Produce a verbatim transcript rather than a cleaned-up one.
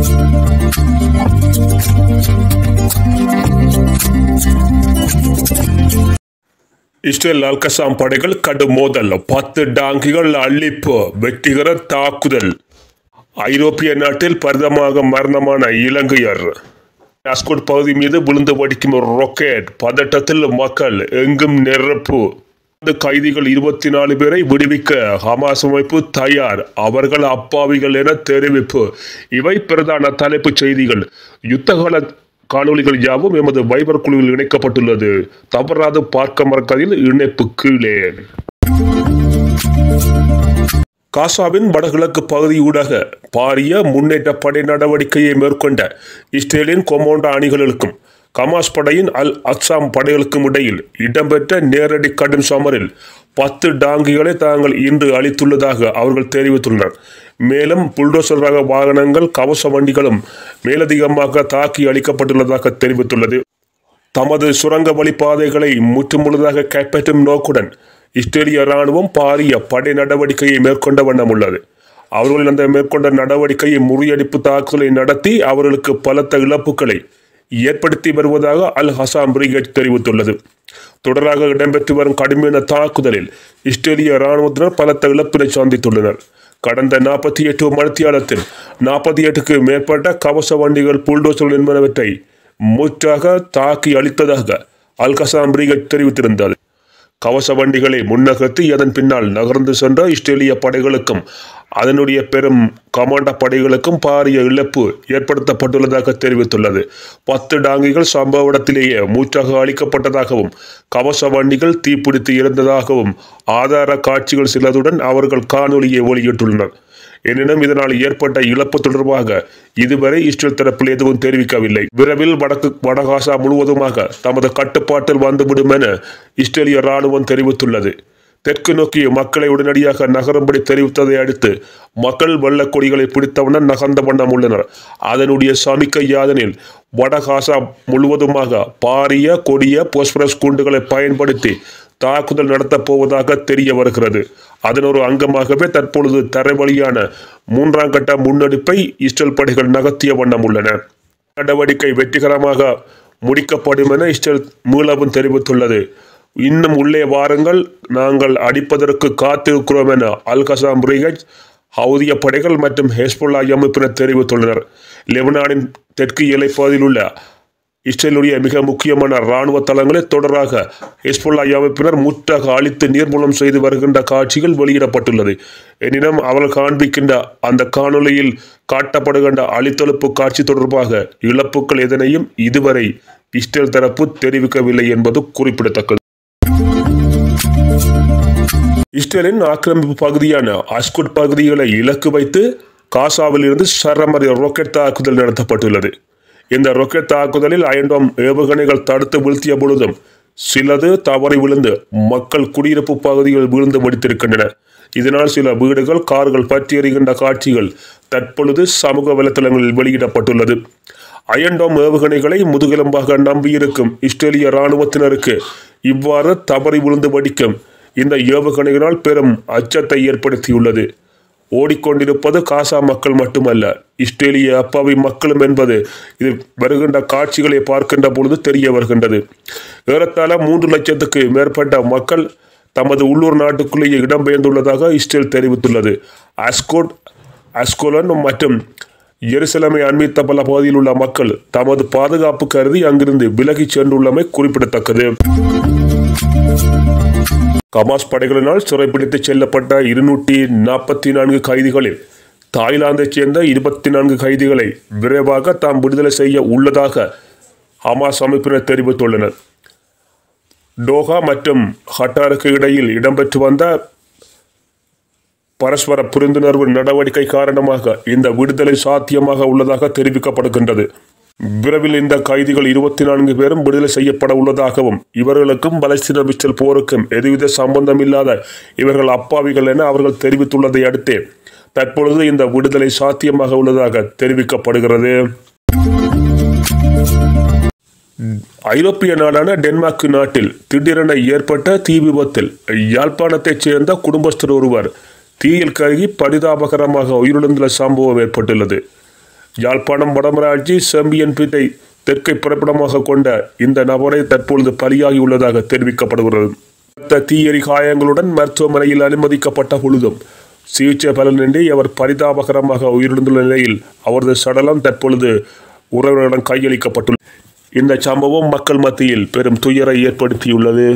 Israel Al-Qassam படைகள் கடும் மோதல், பத்து டாங்கிகள் அழிப்பு, வெற்றிகர தாக்குதல். ஐரோப்பிய நாட்டில் பரிதமாக மரணமான இலங்கையர். அஸ்கோட் பகுதி மீது விழுந்து வடிக்கும் ஒரு ராக்கெட், பதட்டத்தில் மக்கள், எங்கும் நெருப்பு. கைதிகள் இருபத்தி நாலு பேரை விடுவிக்க ஹமாஸ் அமைப்பு தயார், அவர்கள் அப்பாவிகள் என தெரிவிப்பு. இவை பிரதான தலைப்புச் செய்திகள். யுத்தகால காணொலிகள் யாவும் எமது வைபர் குழுவில் இணைக்கப்பட்டுள்ளது. தவறாது பார்க்க மறக்காதீர்கள். இணைப்பு கீழே. காசாவின் வடகிழக்கு பகுதியூடாக பாரிய முன்னேற்ற படை நடவடிக்கையை மேற்கொண்ட இஸ்ரேலின் கொமோண்டோ அணிகளுக்கும் ஹமாஸ் படையின் அல் அக்சாம் படைகளுக்கும் இடையில் இடம்பெற்ற நேரடி கடும் சமரில் பத்து டாங்கிகளை தாங்கள் இன்று அளித்துள்ளதாக அவர்கள் தெரிவித்துள்ளனர். மேலும் புல்டோசர் ரக வாகனங்கள், கவச வண்டிகளும் மேலதிகமாக தாக்கி அளிக்கப்பட்டுள்ளதாக தெரிவித்துள்ளது. தமது சுரங்க வழிப்பாதைகளை முற்றுமுழுதாக கைப்பற்றும் நோக்குடன் இஸ்ரேலிய இராணுவம் பாரிய படை நடவடிக்கையை மேற்கொண்ட வண்ணம் உள்ளது. அவர்கள் அந்த மேற்கொண்ட நடவடிக்கையை முறியடிப்பு தாக்குதலை நடத்தி அவர்களுக்கு பலத்த இழப்புகளை ஏற்படுத்தி வருவதாக அல் ஹசாம் பிரிகேட் தெரிவித்துள்ளது. தொடராக இடம்பெற்று வரும் கடுமையான தாக்குதலில் இஸ்ரேலிய இராணுவத்தினர் பலத்த இழப்பினை சந்தித்துள்ளனர். கடந்த நாற்பத்தி எட்டு மணித்தியாலத்தில் நாற்பத்தி எட்டுக்கு மேற்பட்ட கவச வண்டிகள், புல்டோசர்கள் என்பனவற்றை முற்றாக தாக்கி அளித்ததாக அல் ஹசாம் பிரிகேட் தெரிவித்திருந்தது. கவச வண்டிகளை முன்னகர்த்தி அதன் பின்னால் நகர்ந்து சென்ற இஸ்ரேலிய படைகளுக்கும் அதனுடைய பெரும் கமாண்டோ படைகளுக்கும் பாரிய இழப்பு ஏற்படுத்தப்பட்டுள்ளதாக தெரிவித்துள்ளது. பத்து டாங்கிகள் சம்பவ இடத்திலேயே மூச்சாக அளிக்கப்பட்டதாகவும் கவச வண்டிகள் தீப்பிடித்து இருந்ததாகவும் ஆதார காட்சிகள் சிலதுடன் அவர்கள் காணொலியை வெளியிட்டுள்ளனர். எனினும் இதனால் ஏற்பட்ட இழப்பு தொடர்பாக இதுவரை இஸ்ரேல் தரப்பில் எதுவும் தெரிவிக்கவில்லை. விரைவில் வடக்கு வடகாசா முழுவதுமாக தமது கட்டுப்பாட்டில் வந்துவிடும் என இஸ்ரேலிய இராணுவம் தெரிவித்துள்ளது. தெற்கு நோக்கி மக்களை உடனடியாக நகரும்படி தெரிவித்ததை அடுத்து மக்கள் வெள்ளக்கொடிகளை பிடித்தவுடன் நகர்ந்த வண்ணம் உள்ளனர். அதனுடைய சமிக்கை யாதனில் வடகாசா முழுவதுமாக பாரிய கொடிய போஸ்பரஸ் குண்டுகளை பயன்படுத்தி தாக்குதல் நடத்தப் போவதாக தெரிய வருகிறது. அதன் ஒரு அங்கமாகவே தற்பொழுது தரைவழியான மூன்றாம் கட்ட முன்னெடுப்பை இஸ்ரேல் படைகள் நகர்த்திய வண்ணம் உள்ளன. நடவடிக்கை வெற்றிகரமாக முடிக்கப்படும் என இஸ்ரேல் மீளவும் தெரிவித்துள்ளது. இன்னும் உள்ளே வாருங்கள், நாங்கள் அடிப்பதற்கு காத்திருக்கிறோம் என அல் கசாம் பிரிகேட், ஹவுதிய படைகள் மற்றும் ஹெஸ்புல்லா அமைப்பினர் தெரிவித்துள்ளனர். லெபனானின் தெற்கு எல்லைப்பகுதியில் உள்ள இஸ்ரேலுடைய மிக முக்கியமான இராணுவ தளங்களை தொடராக ஹெஸ்புல்லா அமைப்பினர் முற்றாக அழித்து நீர்மூலம் செய்து வருகின்ற காட்சிகள் வெளியிடப்பட்டுள்ளது. எனினும் அவர்கள் காண்பிக்கின்ற அந்த காணொலியில் காட்டப்படுகின்ற அழித்தொழிப்பு காட்சி தொடர்பாக இழப்புகள் எதனையும் இதுவரை இஸ்ரேல் தரப்பு தெரிவிக்கவில்லை என்பது குறிப்பிடத்தக்கது. இஸ்ரேலின் ஆக்கிரமிப்பு பகுதியான அஸ்கோட் பகுதிகளை இலக்கு வைத்து காசாவில் இருந்து சரமரி ராக்கெட் தாக்குதல் நடத்தப்பட்டுள்ளது. இந்த ராக்கெட் தாக்குதலில் ஐந்தாம் ஏவுகணைகள் தடுத்து வீழ்த்திய பொழுதும் சிலது தவறி விழுந்து மக்கள் குடியிருப்பு பகுதிகள் வீழ்ந்து வெடித்திருக்கின்றன. இதனால் சில வீடுகள், கார்கள் பற்றி எறிகின்ற காட்சிகள் தற்பொழுது சமூக வலைத்தளங்களில் வெளியிடப்பட்டுள்ளது. அயன்டோம் ஏவுகணைகளை முதுகெலும்பாக நம்பியிருக்கும் இஸ்ரேலிய இராணுவத்தினருக்கு இவ்வாறு தவறி விழுந்து வெடிக்கும் இந்த ஏவுகணைகளால் பெரும் அச்சத்தை ஏற்படுத்தியுள்ளது. ஓடிக்கொண்டிருப்பது காசா மக்கள் மட்டுமல்ல, இஸ்ரேலிய அப்பாவி மக்களும் என்பது இதில் வருகின்ற காட்சிகளை பார்க்கின்ற பொழுது தெரிய வருகின்றது. ஏறத்தாழ மூன்று லட்சத்துக்கு மேற்பட்ட மக்கள் தமது உள்ளூர் நாட்டுக்குள்ளேயே இடம்பெயர்ந்துள்ளதாக இஸ்ரேல் தெரிவித்துள்ளது. அஸ்கோட், அஸ்கோலன் மற்றும் எருசலேமை அண்மித்த பல பகுதியில் உள்ள மக்கள் தமது பாதுகாப்பு கருதி அங்கிருந்து விலகிச் சென்றுள்ளமை குறிப்பிடத்தக்கது. ஹமாஸ் படைகளினால் சிறைப்பிடித்து செல்லப்பட்ட இருநூற்றி நாற்பத்தி நான்கு கைதிகளில் தாய்லாந்தைச் சேர்ந்த இருபத்தி நான்கு கைதிகளை விரைவாக தாம் விடுதலை செய்ய உள்ளதாக ஹமாஸ் அமைப்பினர் தெரிவித்துள்ளனர். டோஹா மற்றும் கட்டாருக்கு இடையில் இடம்பெற்று வந்த பரஸ்பர புரிந்துணர்வு நடவடிக்கை காரணமாக இந்த விடுதலை சாத்தியமாக உள்ளதாக தெரிவிக்கப்படுகின்றது. விரைவில் இந்த கைதிகள் இருபத்தி நான்கு பேரும் விடுதலை செய்யப்பட உள்ளதாகவும் இவர்களுக்கும் பலஸ்தீன இஸ்ரேல் போருக்கும் எதுவித சம்பந்தம் இல்லாத இவர்கள் அப்பாவிகள் என அவர்கள் தெரிவித்துள்ளதை அடுத்தே தற்பொழுது இந்த விடுதலை சாத்தியமாக உள்ளதாக தெரிவிக்கப்படுகிறது. ஐரோப்பிய நாடான டென்மார்க் நாட்டில் திடீரென ஏற்பட்ட தீ விபத்தில் யாழ்ப்பாணத்தைச் சேர்ந்த குடும்பஸ்தர் ஒருவர் தீயில் கருகி பரிதாபகரமாக உயிரிழந்துள்ள சம்பவம் ஏற்பட்டுள்ளது. யாழ்ப்பாணம் வடமராட்சி செம்பியன் பீட்டை தெற்கை பிறப்பிடமாக கொண்ட இந்த நபரை தற்பொழுது பலியாகியுள்ளதாக தெரிவிக்கப்படுகிறது. தீயெறி காயங்களுடன் மருத்துவமனையில் அனுமதிக்கப்பட்ட பொழுதும் சிகிச்சை பலனின்றி அவர் பரிதாபகரமாக உயிரிழந்துள்ள நிலையில் அவரது சடலம் தற்பொழுது உறவினரிடம் கையளிக்கப்பட்டுள்ளது. இந்த சம்பவம் மக்கள் மத்தியில் பெரும் துயரை ஏற்படுத்தியுள்ளது.